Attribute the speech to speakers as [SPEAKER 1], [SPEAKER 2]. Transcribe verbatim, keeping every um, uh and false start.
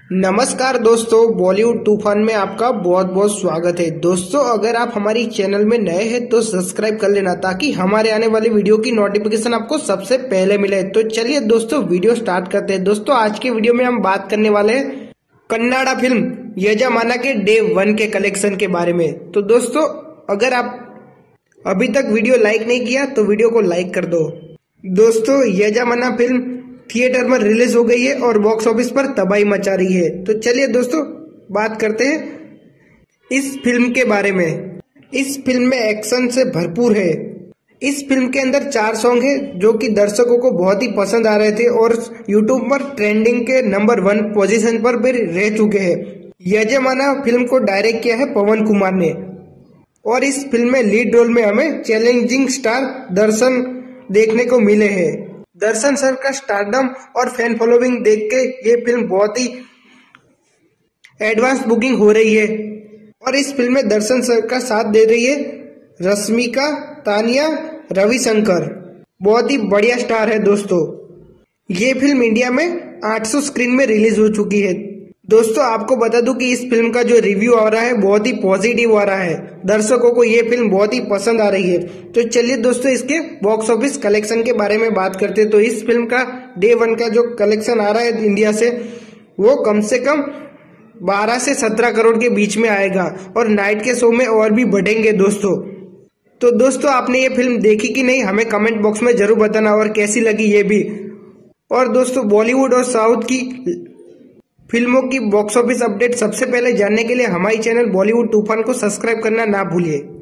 [SPEAKER 1] नमस्कार दोस्तों, बॉलीवुड तूफान में आपका बहुत बहुत स्वागत है। दोस्तों, अगर आप हमारी चैनल में नए हैं तो सब्सक्राइब कर लेना ताकि हमारे आने वाली वीडियो की नोटिफिकेशन आपको सबसे पहले मिले। तो चलिए दोस्तों, वीडियो स्टार्ट करते हैं। दोस्तों, आज की वीडियो में हम बात करने वाले हैं कन्नाडा फिल्म यजमाना के डे वन के कलेक्शन के बारे में। तो दोस्तों, अगर आप अभी तक वीडियो लाइक नहीं किया तो वीडियो को लाइक कर दो। दोस्तों, यजमाना फिल्म थिएटर में रिलीज हो गई है और बॉक्स ऑफिस पर तबाही मचा रही है। तो चलिए दोस्तों, बात करते हैं इस फिल्म के बारे में। इस फिल्म में एक्शन से भरपूर है। इस फिल्म के अंदर चार सॉन्ग है जो कि दर्शकों को बहुत ही पसंद आ रहे थे और यूट्यूब पर ट्रेंडिंग के नंबर वन पोजीशन पर भी रह चुके हैं। यजमाना फिल्म को डायरेक्ट किया है पवन कुमार ने और इस फिल्म में लीड रोल में हमें चैलेंजिंग स्टार दर्शन देखने को मिले हैं। दर्शन सर का स्टारडम और फैन फॉलोइंग देख के ये फिल्म बहुत ही एडवांस बुकिंग हो रही है और इस फिल्म में दर्शन सर का साथ दे रही है रश्मिका, तानिया, रविशंकर। बहुत ही बढ़िया स्टार है दोस्तों। ये फिल्म इंडिया में आठ सौ स्क्रीन में रिलीज हो चुकी है। दोस्तों, आपको बता दूं कि इस फिल्म का जो रिव्यू आ रहा है बहुत ही पॉजिटिव आ रहा है। दर्शकों को ये फिल्म बहुत ही पसंद आ रही है। तो चलिए दोस्तों, इसके बॉक्स ऑफिस कलेक्शन के बारे में बात करते हैं। तो इस फिल्म का डे वन का जो कलेक्शन आ रहा है इंडिया से, वो कम से कम बारह से सत्रह करोड़ के बीच में आएगा और नाइट के शो में और भी बढ़ेंगे दोस्तों। तो दोस्तों, आपने ये फिल्म देखी कि नहीं, हमें कमेंट बॉक्स में जरूर बताना और कैसी लगी ये भी। और दोस्तों, बॉलीवुड और साउथ की फिल्मों की बॉक्स ऑफिस अपडेट सबसे पहले जानने के लिए हमारी चैनल बॉलीवुड तूफान को सब्सक्राइब करना ना भूलिए।